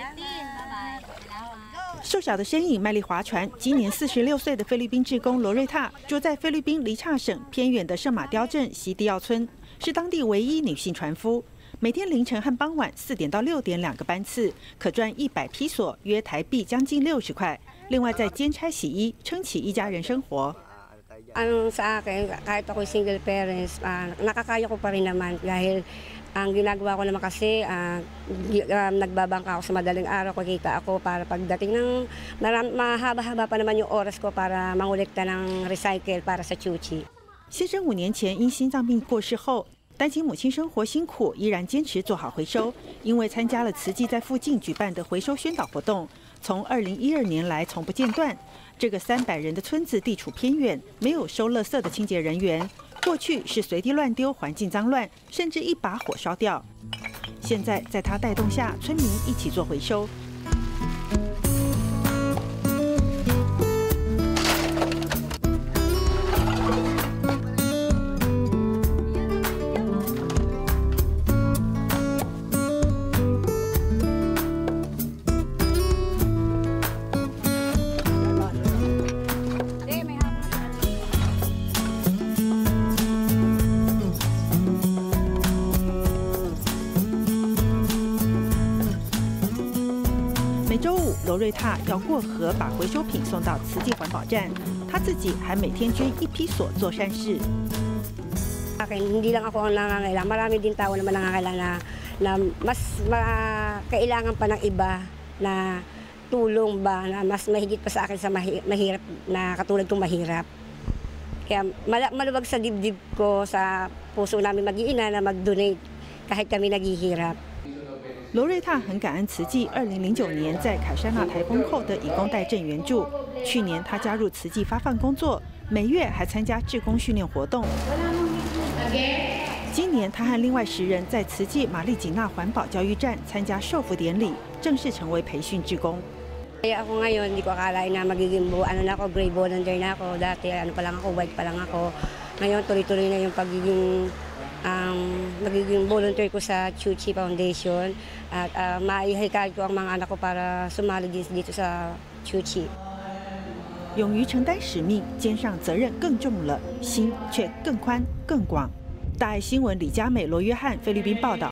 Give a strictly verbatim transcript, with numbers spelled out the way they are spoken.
瘦小的身影卖力划船。今年四十六岁的菲律宾志工罗瑞塔住在菲律宾黎刹省偏远的圣马刁镇西蒂奥村，是当地唯一女性船夫。每天凌晨和傍晚四点到六点两个班次，可赚一百披索，约台币将近六十块。另外再兼差洗衣，撑起一家人生活。 Ang sa akin, kahit ako single parents, uh, nakakaya ko pa rin naman dahil ang ginagawa ko naman kasi, uh, uh, nagbabangka ako sa madaling araw, kikita ako para pagdating ng mahaba-haba pa naman yung oras ko para mangolekta ng recycle para sa Chuchi. 先生五年前因心脏病过世后，担心母亲生活辛苦，依然坚持做好回收。因为参加了慈济在附近举办的回收宣导活动，从二零一二年来从不间断。 这个三百人的村子地处偏远，没有收垃圾的清洁人员。过去是随地乱丢，环境脏乱，甚至一把火烧掉。现在在他带动下，村民一起做回收。 每周五，罗瑞塔要过河把回收品送到慈济环保站，他自己还每天捐一批索做善事。 Akin, hindi lang ako ang nangangailangan. Marami din tao naman nangangailangan na, na mas kailangan pa ng iba na tulong ba, na mas mahigit pa sa akin sa mahirap na katulad kong mahirap. Kaya maluwag sa dibdib ko, sa puso namin mag-iina na mag-donate kahit kami naghihirap. 罗瑞塔很感恩慈济二零零九年在凯撒纳台风后的以工代赈援助。去年他加入慈济发放工作，每月还参加志工训练活动。今年他和另外十人在慈济马利吉纳环保教育站参加授福典礼，正式成为培训志工。 Kaya ako ngayon, hindi ko akalain na magiging buo, ano na ako, grade volunteer na ako. Dati ano pa lang ako, white pa lang ako. Ngayon tuloy-tuloy na yung pagiging um, magiging volunteer ko sa Chuchi Foundation at uh, maihikayat ko ang mga anak ko para sumali din dito sa Chuchi. 勇于承担使命，肩上责任更重了，心却更宽更广。大爱新闻李佳美、罗约翰菲律宾报道。